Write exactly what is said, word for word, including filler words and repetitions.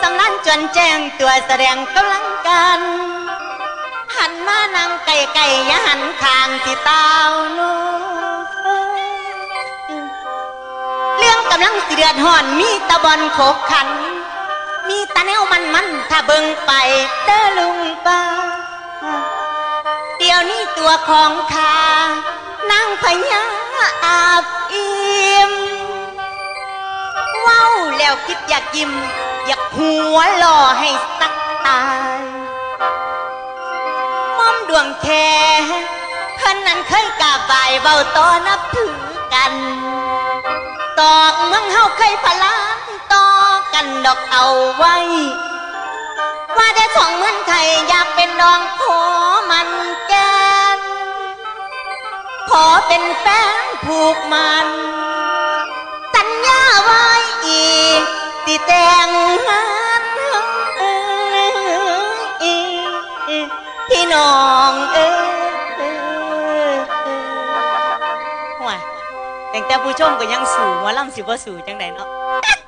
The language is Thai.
ำนันจนแจ้งตัวแสดงกำลังกันหันมานั่งไก่ไก่อย่าหันทางที่เต้านูเรื่องกำลังสิเดือดห่อนมีตะบอนโขกขันมีตะแนวมันมันถ้าเบิ่งไปเด้อลุงป้าเดี๋ยวนี้ตัวของข้านั่งพญาอาบอิ่มว้าวแล้วคิดอยากยิ้มอยากหัวหล่อให้สักตายม่อมดวงแค่เพิ่นนั้นเคยกราบไหว้เว้าต่อนับถือกันตอกเมืองเฮาเคยพลานต่อกันดอกเอาไว้ว่าได้ของเมืองไทยอยากเป็นน้องขอมันแก่นขอเป็นแฟนผูกมันสัญญาไว้อีกสิแต่งงานพี่น้องเอ้ยห่วยแต่แต่ผู้ชมก็ยังสู่ว่าล่ำสิบ่สู่จังไดเนาะ